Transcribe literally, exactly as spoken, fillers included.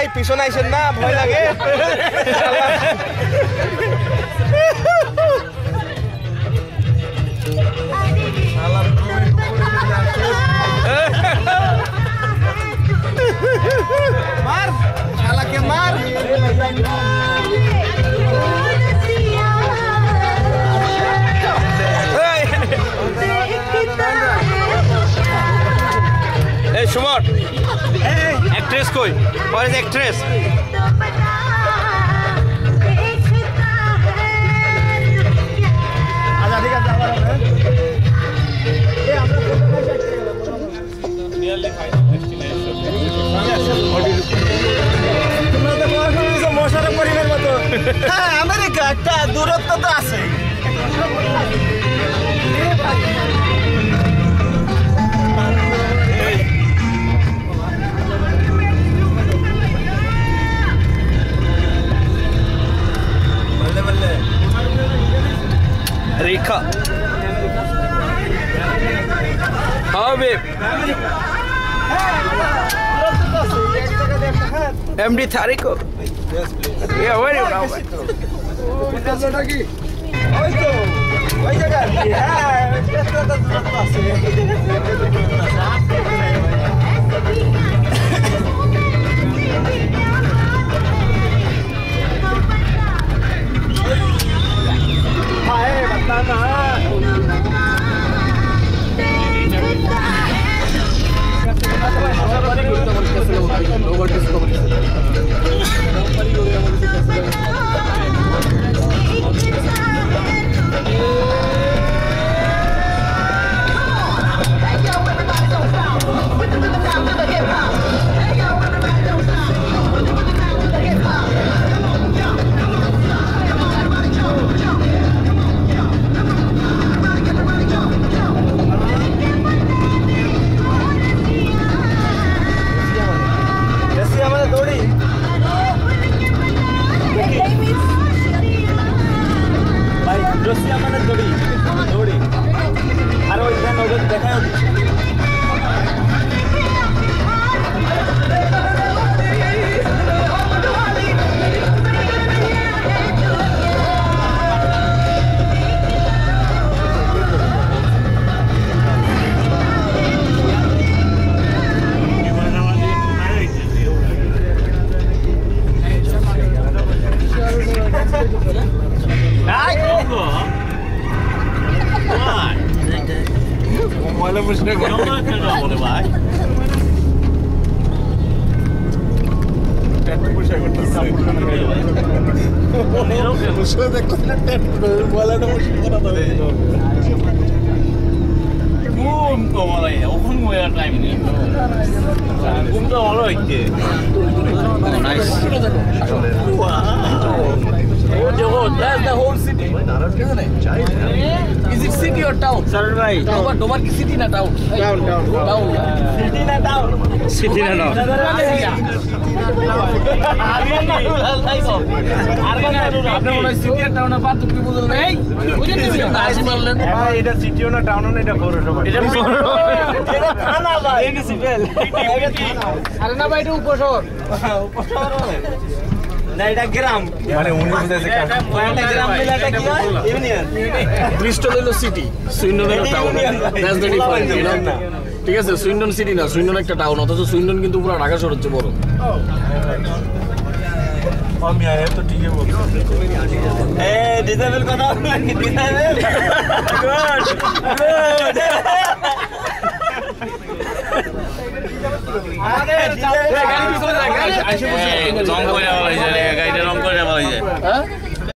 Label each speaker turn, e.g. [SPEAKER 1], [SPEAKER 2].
[SPEAKER 1] পিছনে আইছেন না ভয় লাগে মার শালাকে মার এই সুমন एक्ट्रेस कोई और इज एक्ट्रेस आजा ठीक है आवाज है ए আমরা নিয়ারলি ফাইনাল ডেস্টিনেশন তোমরা তো পড়াশোনা মশার পরিবার মতো হ্যাঁ আমেরিকা একটা দূরত্ব তো আছে रेखा हाँ बेब एमडी थारी को ये where you now कैसा की ओए तो वही जगह है कैसा तो हाय बताना That's the whole city. Is it city or town? Sir, right. Dobar, Dobar ki city na town? Town, town, town. City na town. City na town. আপনি বলেন সিটি আর টাউন পার্থক্য কি বুঝলেন? এই বুঝেন কি আসি বললেন? ভাই এটা সিটিও না টাউনও না এটা পৌরসভা। এটা পৌরসভা। এটা থানা ভাই। মিউনিসিপ্যাল। আরে না ভাই এটা উপশহর। উপশহর হবে। না এটা গ্রাম মানে উনি বুঝাইছে এটা গ্রাম মিলাটা কি হয় ইউনিয়ন ব্রিস্টল হলো সিটি সুইন্ডন হলো town that's the difference you know ঠিক আছে সুইন্ডন সিটি না সুইন্ডন একটা টাউন অথচ সুইন্ডন কিন্তু পুরো ঢাকা শহরের চেয়ে বড় আমি আয়া তো ঠিকই বলছি এ ডিজেবল কথা নাকি ডিজেবল গুড গুড আরে গাড়ি পিছনে গাড়ি আইসে বসে রং করে বলা যায় গাড়িটা রং করে বলা যায় হ্যাঁ